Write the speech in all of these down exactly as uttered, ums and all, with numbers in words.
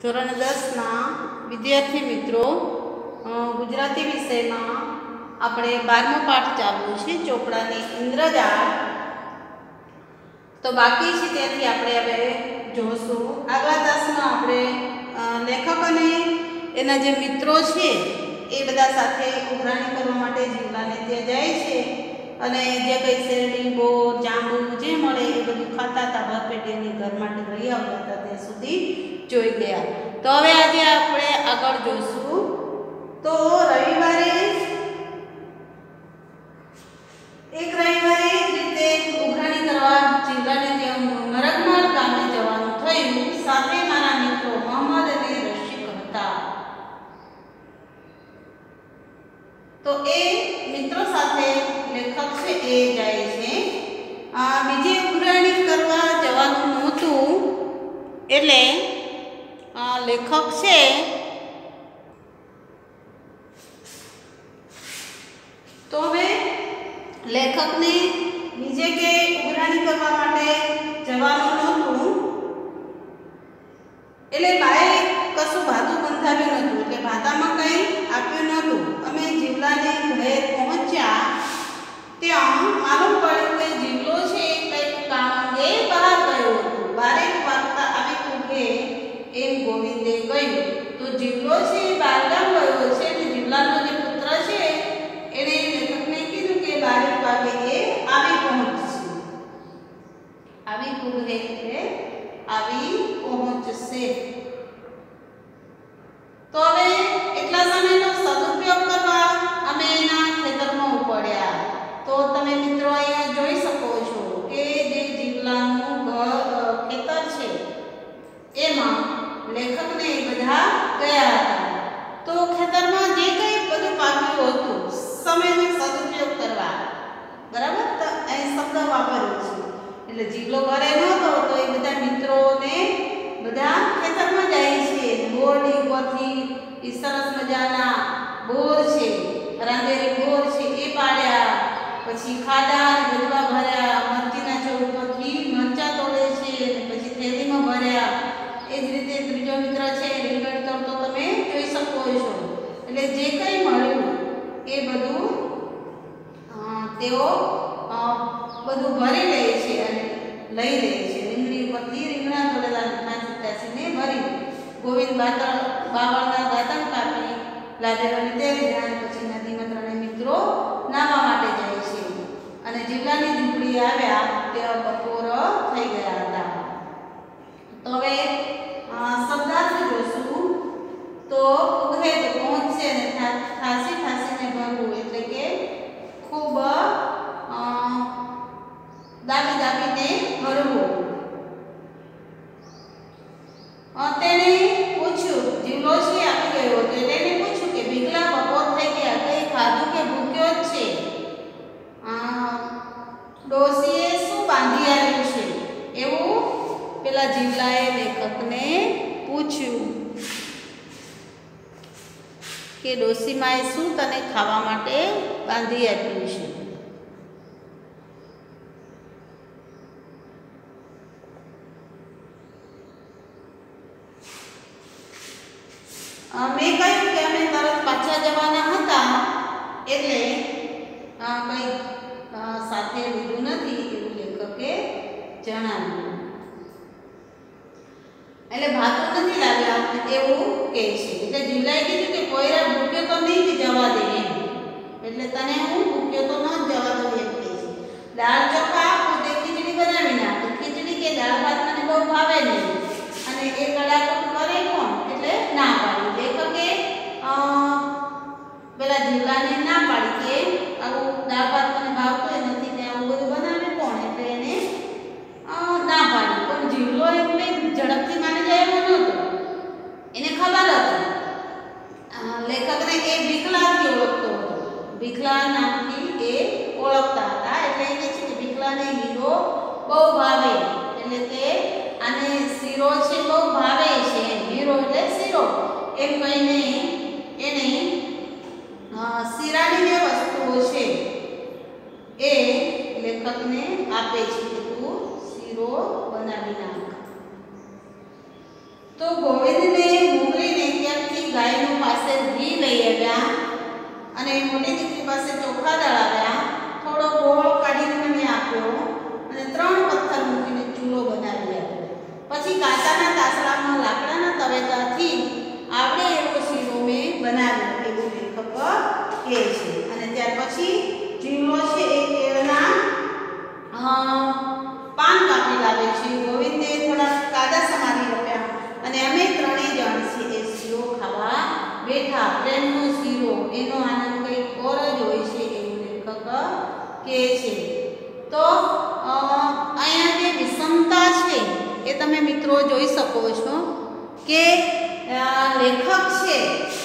ધોરણ દસના વિદ્યાર્થી મિત્રો, ગુજરાતી વિષયમાં આપણે બારમો પાઠ ચાલુ છે, ચોપડાની ઇન્દ્રજાળ. તો બાકી છે ત્યાંથી આપણે હવે જોશું. આગલા તાસમાં આપણે લેખક અને એના જે મિત્રો છે એ બધા સાથે ઉઘરાણી કરવા માટે જીવલાને ત્યાં જાય છે અને જે કંઈ શેરડી, બોર, જાંબુ જે મળે એ બધું ખાતા હતા, ભરપેટીની ઘર માટે લઈ આવતા હતા, ત્યાં સુધી જોઈ ગયા. તો હવે આજે આપણે આગળ જોશું. તો રવિવારે એક રવિવારે એ રીતે ઉઘરાણી કરવા જીવલાને ત્યાં મરગમાળ ગામે જવાનું થયું. સાથે મારા મિત્રો મોહમ્મદ અને રશીક હતા. તો એ મિત્રો સાથે લેખક છે એ જાય છે. આ બીજી ઉઘરાણી કરવા જવાનું નહોતું એટલે લેખક છે તો હવે લેખકને બીજે કે ઉઘરાણી કરવા માટે જવાનું નહોતું એટલે બાએ કશું ભાતું બંધાવ્યું નહોતું, એટલે ભાતામાં કંઈ આપ્યું નહોતું. અમે જીવલાને ઘરે પહોંચ્યા ત્યાં માલુમ પડ્યું કે જીવલો છે કંઈક કામ અંગે બહાર ગયો હતો. બારેક વાગતા આવી પૂછે એમ ગોવિંદે કહ્યું. તો જીવલો છે એ બહારગામ ગયો છે અને જીવલાનો જે પુત્ર છે એણે લેખકને કીધું કે બારેક વાગે એ આવી પહોંચશે. આવી પૂછે એટલે આવી પહોંચશે. તો હવે એટલા સમયનો સદુપયોગ કરવા અમે એના ખેતરમાં ઉપડ્યા. તો તમે મિત્રો અહીંયા જોઈ શકો છો કે જે જીવલાનું ખેતર છે એમાં લેખકને બધા ગયા હતા. તો ખેતરમાં જે કંઈ બધું પાક્યું હતું સમયનો સદુપયોગ કરવા, બરાબર, તો અહીં શબ્દ વાપર્યો છે. એટલે જીવલો ઘરે નહોતો તો એ બધા મિત્રોને બધા ખેતરમાં જાય છે. બોરની ઉપરથી એ સરસ મજાના બોર છે, રાંધેલી બોર છે એ પાડ્યા. પછી ખાડા ગજવા ભર્યા, મરચીના છોડ ઉપરથી મરચા તોડે છે અને પછી થેલીમાં ભર્યા. એ જ રીતે ત્રીજો મિત્ર છે રીંગણ તોડતો તમે જોઈ શકો છો. એટલે જે કંઈ મળ્યું એ બધું તેઓ બધું ભરી લે છે અને લઈ લે છે. રીંગણી ઉપરથી રીંગણા તોડેલા નાસીને ભરી ગોવિંદ બાતળ બાવળના દાંતણ કાપી લાદેરોને તેડી જાય. પછી નદીમાં ત્રણેય મિત્રો નાહવા માટે જાય છે અને જીવલાની ઝૂંપડી આવ્યા ત્યાં બપોર થઈ ગયા હતા. તો હવે શબ્દાર્થ જોશું. તો ઉઘે તો પહોંચશે અને ઠાસી ઠાસીને ભરવું એટલે કે ખૂબ દાબી દાબીને ભરવું. તેને પૂછ્યું, જીવલો છે આપી ગયો હતો એટલે એને પૂછ્યું કે ભીગલા બપોર થઈ ગયા, કંઈ ખાધું કે ભૂખ્યો જ છે? ડોશીએ શું બાંધી આવ્યું છે એવું પેલા જીવલાએ લેખકને પૂછ્યું કે ડોશીમાએ શું તને ખાવા માટે બાંધી આપ્યું છે? મેં કહ્યું કે અમે તરત પાછા જવાના હતા એટલે કંઈ સાથે લીધું નથી એવું લેખકે જણાવ્યું. એટલે ભાતું નથી લાવ્યા એવું કહે છે. એટલે જીવલાએ કીધું કે કોઈરા ભૂખ્યો તો નહીં જ જવા દે એમ, એટલે તને હું ભૂખ્યો તો ન જ જવા દઉં એમ કહે છે. દાળ ચોખા આપું તે ખીચડી બનાવી નાખું. ખીચડી કે દાળ ભાત મને બહુ ભાવે નહીં અને એ કડાકટ કરે કોણ એટલે ના પાડી. લેખકે પેલા જીવલાને ના પાડી કે આવું દાળ ભાત મને ભાવતો નથી ને આવું બધું બનાવે કોણ, એટલે એને ના પાડી. પણ જીવલો એમને ઝડપથી માની જાય એવો નહોતો. એને ખબર હતી લેખકને એ ભીખલાથી ઓળખતો હતો. ભીખલા નામથી એ ઓળખતા હતા. એટલે એ કહે છે કે ભીખલાને હીરો બહુ ભાવે, એટલે કે આને શીરો છે બહુ ભાવે છે. હીરો એટલે શીરો એમ કહીને એને શીરાની જે વસ્તુઓ છે એ લેખકને આપે છે કે તું શીરો બનાવી નાખ. તો ગોવિંદને આવ્યા અને મોટી દીકરી પાસે ચોખા દળાવ્યા, થોડો ગોળ કાઢીને મને આપ્યો અને ત્રણ પથ્થર મૂકીને ચૂલો બનાવી આપ્યો. પછી કાચાના તાસડામાં લાકડાના તવેદાથી આવડે એવો શીરો મેં બનાવ્યો એવું લેખક કહે છે. અને ત્યાર પછી જીવલો છે એ કેળના પાન કાપી લાવે છે. ગોવિંદે થોડા કાદા સમારી આપ્યા અને અમે ત્રણેય જણ છે એ શીરો ખાવા બેઠા. પ્રેમનો શીરો, એનો આનંદ કંઈક ઓર જ હોય છે એવું લેખક કહે છે. તો અહીંયા જે વિષમતા છે એ તમે મિત્રો જોઈ શકો છો કે લેખક છે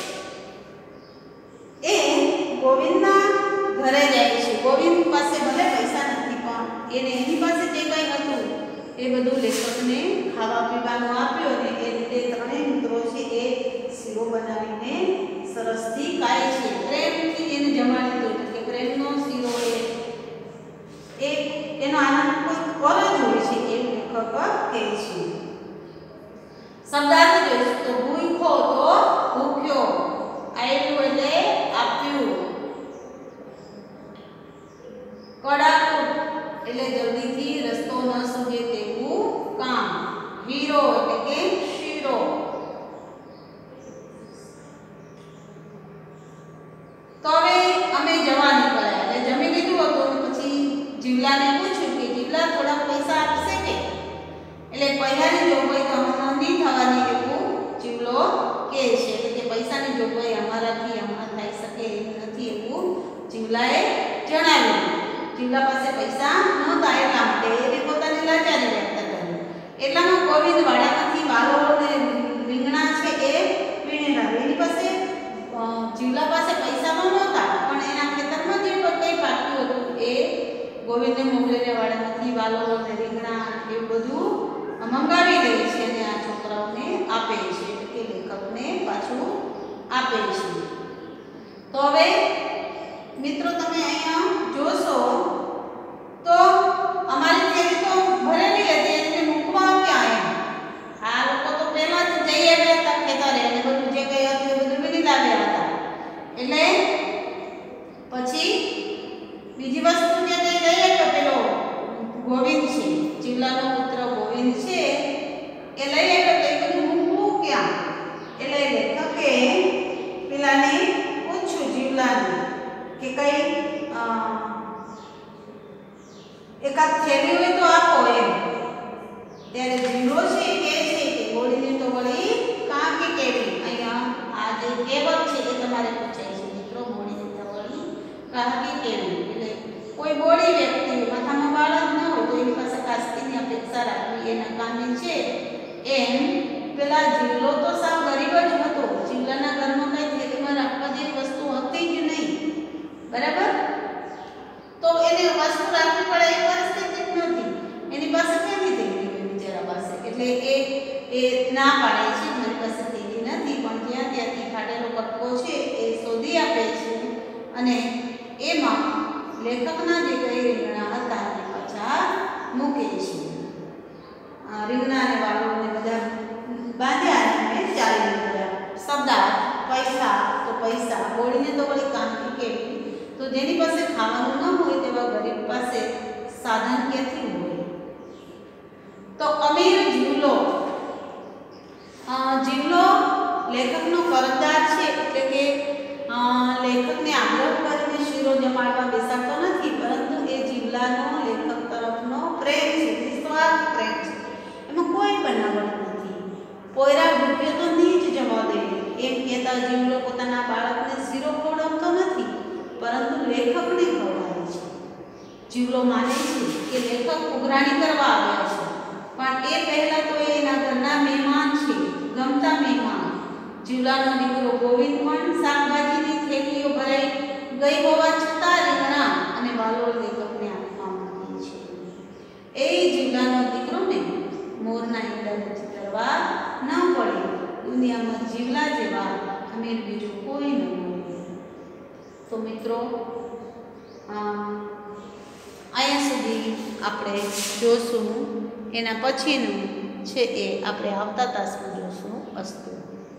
એ ગોવિંદના ઘરે જાય છે. ગોવિંદ પાસે ભલે પૈસા નથી પણ એને એની પાસે જે કંઈ હતું એ બધું લેખકને ખાવા પીવાનું આપ્યું અને એ રીતે ત્રણેય મિત્રો છે એ શીરો બનાવીને સરસથી ખાય છે. પ્રેમથી એને જમાડી દો કે પ્રેમનો શીરો એ એનો આનંદ કોઈ ઓર જ હોય છે એવું લેખક કહે છે. શબ્દાર્થ જોઈશું તો ભૂખો તો ભૂખ્યો, આપ્યું એટલે આપ્યું, કડાકૂટ એટલે જલ્દીથી રસ્તો ન સૂજે તેવું કામ, હીરો એટલે કે શીરો. તો હવે અમે જવા નીકળ્યા એટલે જમી લીધું હતું પછી જીવલાને પૂછ્યું કે જીવલા થોડા પૈસા આપશે કે? એટલે પૈસાની જોગવાઈ તો હમણાં નહીં થવાની એવું જીવલો કહે છે. એટલે કે પૈસાની જોગવાઈ અમારાથી હમણાં થઈ શકે એમ નથી એવું જીવલાએ જણાવ્યું. જીવલા પાસે પૈસા નહોતા એટલા માટે એને પોતાની લાચારી વ્યક્ત કરી. એટલામાં ગોવિંદ વાડામાંથી વાલો અને રીંગણા છે એ વીણી લાવ્યો. એની પાસે જીવલા પાસે પૈસા નહોતા પણ એના ખેતરમાં જે કંઈ પાક્યું હતું એ ગોવિંદને મોકલીને વાડામાંથી વાલો અને રીંગણા એવું બધું મંગાવી દે છે અને આ છોકરાઓને આપે છે એટલે કે લેખકને પાછું આપે છે. તો હવે મિત્રો તમે અહીંયા જોશો તો અમારી થેલી તો ભરેલી હતી એટલે મૂકવા ક્યાં એમ. આ લોકો તો પહેલા જ જઈ આવ્યા હતા ખેતરે અને બધું જે કંઈ હતું એ બધું વીણી લાવ્યા હતા. એટલે પછી બીજી વસ્તુ જે કંઈ લઈ આવ્યો પેલો ગોવિંદ છે, જીવલાનો પુત્ર ગોવિંદ છે એ લઈ આવ્યો તો એ બધું મૂકવું ક્યાં? એટલે લેખકે પેલાને પૂછ્યું જીવલાને કે કઈ એકાદ થેલી હોય તો આપો એમ. ત્યારે જીવલો છે કે છે કે ગોળીને તો વળી કાં કે કેવી. અહીંયા આ જે કહેવત છે એ તમારે પૂછાય છે મિત્રો, ગોળીને તો વળી કાં કે કેવી. એટલે કોઈ ગોળી વ્યક્તિ માથામાં વાળ જ ન હોય તો એની પાસે કાસ્તીની અપેક્ષા રાખવી એના કામે છે. એમ પેલા જીવલો તો સાવ ગરીબ જ હતો. જીવલાના ઘરમાં કઈ થેલીમાં રાખવા જેવી વસ્તુ હતી જ નહીં, બરાબર? તો એને વસ્તુ રાખવી પડે એ પરિસ્થિતિ જ નથી. એની પાસે ક્યાંથી થેલી હોય બિચારા પાસે? એટલે એ એ ના પાડે છે મારી પાસે થેલી નથી, પણ જ્યાં ત્યાંથી ફાટેલો કટકો છે એ શોધી આપે છે અને એમાં લેખકના જે કંઈ રીંગણા હતા એ પાછા મૂકે છે. રીંગણા અને વાલોને બધા બાંધ્યા અને ચાલી નીકળ્યા. શબ્દાર્થ પૈસા તો પૈસા, ગોળીને તો વળી કાંકી કેવી. તો જેની પાસે ખાવાનું ન હોય તેવા ગરીબ પાસે સાધન ક્યાંથી હોય? તો અમીર જીવલો, જીવલો લેખકનો કરજદાર છે એટલે કે લેખકને આગ્રહ કરીને શીરો જમાડવા બેસાડતો નથી, પરંતુ એ જીવલાનો લેખક તરફનો પ્રેમ છે, નિસ્વાર્થ પ્રેમ છે. એમાં કોઈ બનાવટ નથી. પોયરા ભૂખ્યો તો નહીં જ જવા દે એમ કહેતા જીવલો પોતાના બાળકને શીરો ખવડાવતો નથી, પરંતુ લેખકને ખવડાવે છે. જીવલો માને છે કે લેખક ઉઘરાણી કરવા આવ્યા છે, પણ એ પહેલા તો એના ઘરના મહેમાન છે, ગમતા મહેમાન. જીવલાનો દીકરો ગોવિંદ પણ શાકભાજીની થેલીઓ ભરાઈ ગઈ હોવા છતાં રીંગણા અને વાલોળ લેખકને આપવા માંગે છે. એ જીવલાનો દીકરોને મોરના ઈંડા ચિતરવા ન પડે. દુનિયામાં જીવલા જેવા અમીર બીજું કોઈ ન હોય. તો મિત્રો અહીંયા સુધી આપણે જોશું, એના પછીનું છે એ આપણે આવતા તાસમાં જોશું. અસ્તુ.